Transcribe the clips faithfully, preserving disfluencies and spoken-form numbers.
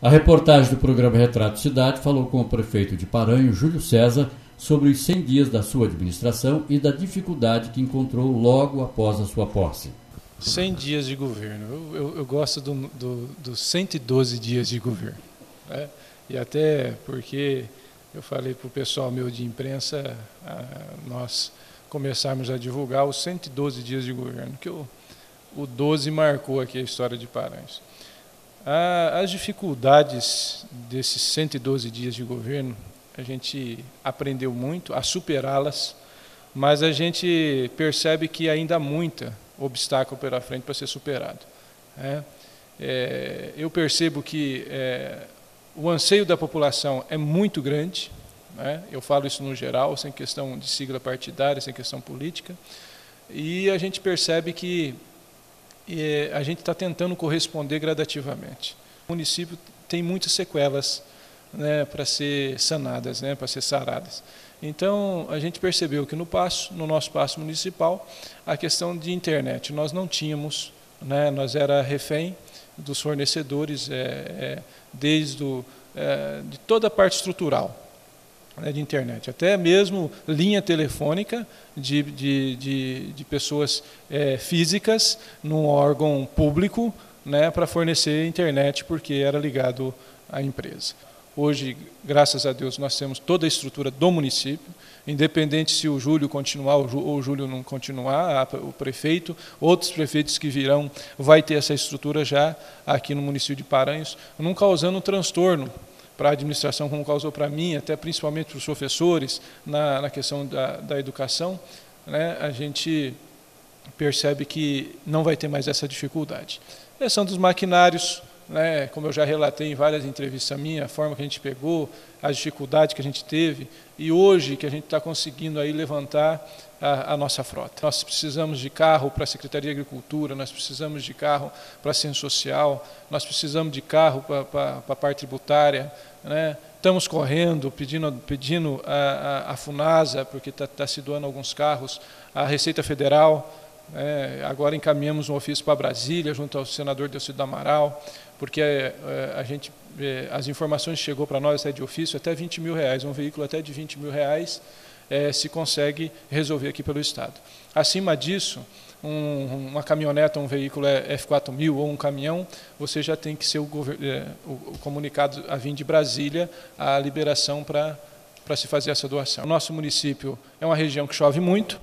A reportagem do programa Retrato Cidade falou com o prefeito de Paranhos, Júlio César, sobre os cem dias da sua administração e da dificuldade que encontrou logo após a sua posse. cem dias de governo. Eu, eu, eu gosto dos do, do cento e doze dias de governo. Né? E até porque eu falei para o pessoal meu de imprensa, a, nós começarmos a divulgar os cento e doze dias de governo, que o, o doze marcou aqui a história de Paranhos. A, as dificuldades desses cento e doze dias de governo, a gente aprendeu muito a superá-las, mas a gente percebe que ainda há muita obstáculo pela frente para ser superado. É, é, eu percebo que é, o anseio da população é muito grande, né? Eu falo isso no geral, sem questão de sigla partidária, sem questão política, e a gente percebe que e a gente está tentando corresponder gradativamente. O município tem muitas sequelas, né, para ser sanadas, né, para ser saradas. Então, a gente percebeu que no passo, no nosso passo municipal, a questão de internet, nós não tínhamos, né, nós era refém dos fornecedores, é, é, desde o, é, de toda a parte estrutural, né, de internet, até mesmo linha telefônica de, de, de, de pessoas é, físicas num órgão público, né, para fornecer internet, porque era ligado à empresa. Hoje, graças a Deus, nós temos toda a estrutura do município, independente se o Júlio continuar ou o Júlio não continuar, o prefeito, outros prefeitos que virão, vai ter essa estrutura já aqui no município de Paranhos, não causando um transtorno para a administração, como causou para mim, até principalmente para os professores, na, na questão da, da educação, né, a gente percebe que não vai ter mais essa dificuldade. A questão dos maquinários, né, como eu já relatei em várias entrevistas minhas, a forma que a gente pegou, a dificuldade que a gente teve, e hoje que a gente está conseguindo aí levantar a, a nossa frota. Nós precisamos de carro para a Secretaria de Agricultura, nós precisamos de carro para a Ciência Social, nós precisamos de carro para, para, para a parte tributária, né? Estamos correndo, pedindo, pedindo a, a, a FUNASA, porque está tá se doando alguns carros, a Receita Federal. É, agora encaminhamos um ofício para Brasília, junto ao senador Delcídio do Amaral, porque é, a gente, é, as informações que chegou para nós até de ofício, até vinte mil reais, um veículo até de vinte mil reais, é, se consegue resolver aqui pelo Estado. Acima disso, um, uma caminhoneta, um veículo F quatro mil ou um caminhão, você já tem que ser o, é, o, o comunicado a vir de Brasília a liberação para para se fazer essa doação. O nosso município é uma região que chove muito,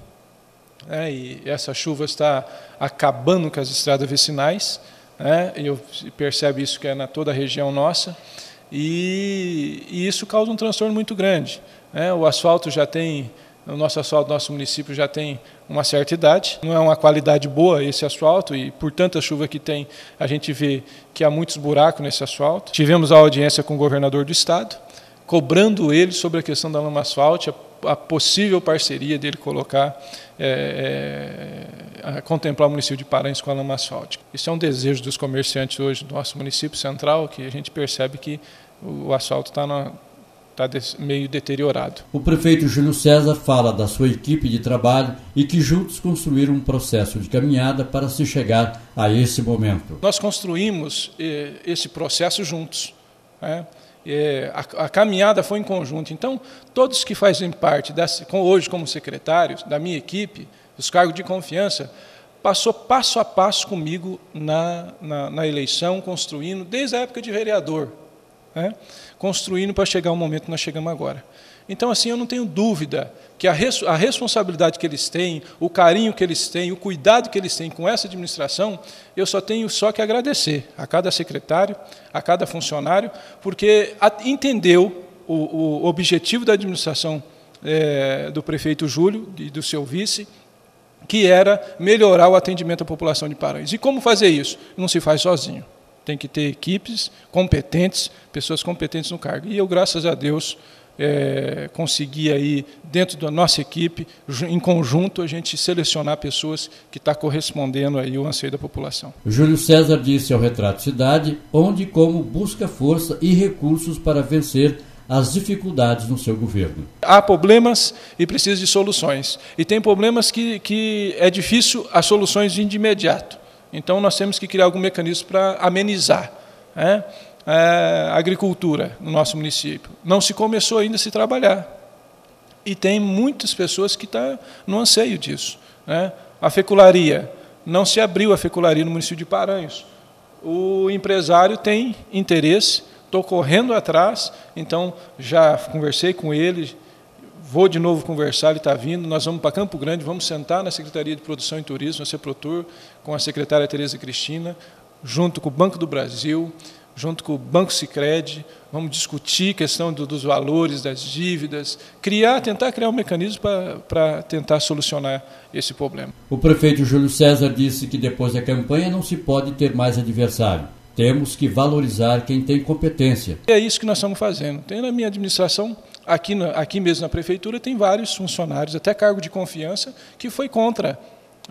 É, e essa chuva está acabando com as estradas vicinais, né, e eu percebo isso que é na toda a região nossa, e, e isso causa um transtorno muito grande. Né, o asfalto já tem, o nosso asfalto do nosso município já tem uma certa idade, não é uma qualidade boa esse asfalto, e por tanta chuva que tem, a gente vê que há muitos buracos nesse asfalto. Tivemos a audiência com o governador do estado, cobrando ele sobre a questão da lama asfáltica, a possível parceria dele colocar, é, é, a contemplar o município de Paranhos com a lama asfáltica. Isso é um desejo dos comerciantes hoje do nosso município central, que a gente percebe que o asfalto está tá meio deteriorado. O prefeito Júlio César fala da sua equipe de trabalho e que juntos construíram um processo de caminhada para se chegar a esse momento. Nós construímos eh, esse processo juntos, né? É, a, a caminhada foi em conjunto. Então, todos que fazem parte, dessa, hoje como secretários, da minha equipe, os cargos de confiança, passou passo a passo comigo na, na, na eleição, construindo, desde a época de vereador, né? Construindo para chegar ao momento que nós chegamos agora. Então, assim, eu não tenho dúvida que a, res, a responsabilidade que eles têm, o carinho que eles têm, o cuidado que eles têm com essa administração, eu só tenho só que agradecer a cada secretário, a cada funcionário, porque entendeu o, o objetivo da administração é, do prefeito Júlio e do seu vice, que era melhorar o atendimento à população de Paranhos. E como fazer isso? Não se faz sozinho. Tem que ter equipes competentes, pessoas competentes no cargo. E eu, graças a Deus, É, conseguir aí, dentro da nossa equipe, em conjunto, a gente selecionar pessoas que estão tá correspondendo aí ao anseio da população. Júlio César disse ao Retrato Cidade onde e como busca força e recursos para vencer as dificuldades no seu governo. Há problemas e precisa de soluções. E tem problemas que, que é difícil as soluções virem de imediato. Então, nós temos que criar algum mecanismo para amenizar, né? é, agricultura no nosso município. Não se começou ainda a se trabalhar. E tem muitas pessoas que estão no anseio disso, né? A fecularia, não se abriu a fecularia no município de Paranhos. O empresário tem interesse, estou correndo atrás, então já conversei com ele, vou de novo conversar, ele está vindo, nós vamos para Campo Grande, vamos sentar na Secretaria de Produção e Turismo, a Seprotur, com a secretária Tereza Cristina, junto com o Banco do Brasil, junto com o Banco Sicredi, vamos discutir a questão do, dos valores, das dívidas, criar, tentar criar um mecanismo para tentar solucionar esse problema. O prefeito Júlio César disse que depois da campanha não se pode ter mais adversário. Temos que valorizar quem tem competência. É isso que nós estamos fazendo. Tem na minha administração, aqui, na, aqui mesmo na prefeitura, tem vários funcionários, até cargo de confiança, que foi contra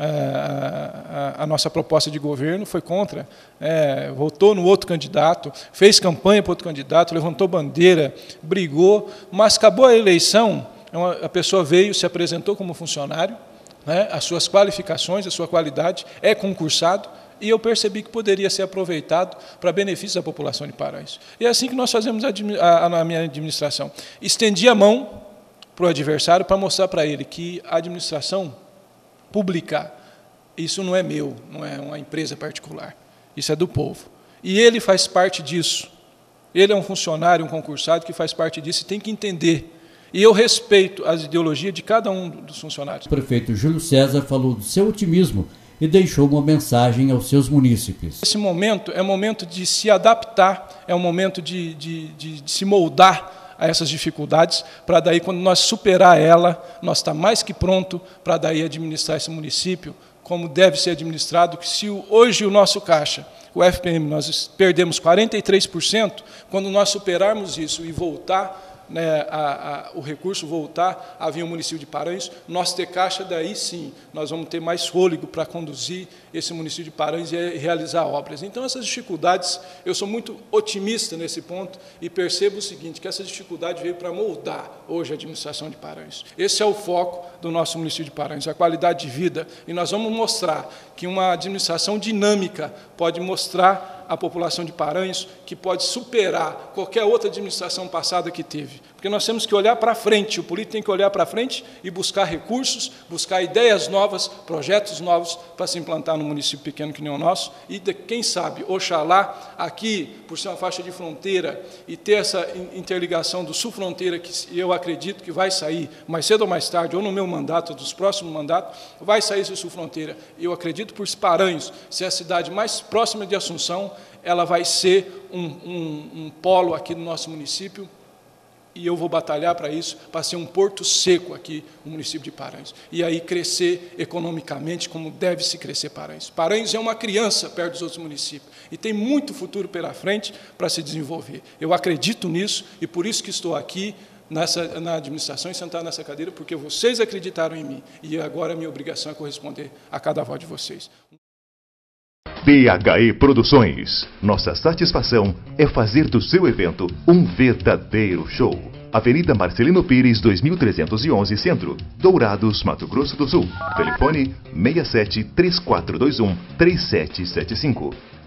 a, a, a nossa proposta de governo, foi contra, é, votou no outro candidato, fez campanha para outro candidato, levantou bandeira, brigou, mas acabou a eleição, a pessoa veio, se apresentou como funcionário, né, as suas qualificações, a sua qualidade, é concursado, e eu percebi que poderia ser aproveitado para benefício da população de Paranhos. E é assim que nós fazemos a, a, na minha administração. Estendi a mão para o adversário para mostrar para ele que a administração pública, isso não é meu, não é uma empresa particular, isso é do povo. E ele faz parte disso. Ele é um funcionário, um concursado que faz parte disso e tem que entender. E eu respeito as ideologias de cada um dos funcionários. O prefeito Júlio César falou do seu otimismo e deixou uma mensagem aos seus munícipes. Esse momento é um momento de se adaptar, é um momento de, de, de, de se moldar a essas dificuldades, para daí, quando nós superar ela, nós está mais que pronto para daí administrar esse município como deve ser administrado, que se hoje o nosso caixa, o F P M, nós perdemos quarenta e três por cento, quando nós superarmos isso e voltar, né, a, a, o recurso voltar a vir ao município de Paranhos, nós ter caixa, daí sim, nós vamos ter mais fôlego para conduzir esse município de Paranhos e realizar obras. Então, essas dificuldades, eu sou muito otimista nesse ponto e percebo o seguinte, que essa dificuldade veio para moldar hoje a administração de Paranhos. Esse é o foco do nosso município de Paranhos, a qualidade de vida, e nós vamos mostrar que uma administração dinâmica pode mostrar à população de Paranhos que pode superar qualquer outra administração passada que teve. Porque nós temos que olhar para frente, o político tem que olhar para frente e buscar recursos, buscar ideias novas, projetos novos para se implantar num município pequeno que nem o nosso e, de, quem sabe, oxalá, aqui, por ser uma faixa de fronteira e ter essa interligação do sul-fronteira, que eu acredito que vai sair mais cedo ou mais tarde, ou no meu mandato, ou dos próximos mandatos, vai sair esse sul-fronteira. Eu acredito por Paranhos ser a cidade mais próxima de Assunção, ela vai ser um, um, um polo aqui no nosso município, e eu vou batalhar para isso, para ser um porto seco aqui no município de Paranhos. E aí crescer economicamente como deve se crescer Paranhos. Paranhos é uma criança perto dos outros municípios e tem muito futuro pela frente para se desenvolver. Eu acredito nisso e por isso que estou aqui nessa, na administração e sentado nessa cadeira, porque vocês acreditaram em mim e agora a minha obrigação é corresponder a cada voz de vocês. D H E Produções. Nossa satisfação é fazer do seu evento um verdadeiro show. Avenida Marcelino Pires, dois mil trezentos e onze, Centro, Dourados, Mato Grosso do Sul. Telefone seis sete, três quatro dois um, três sete sete cinco.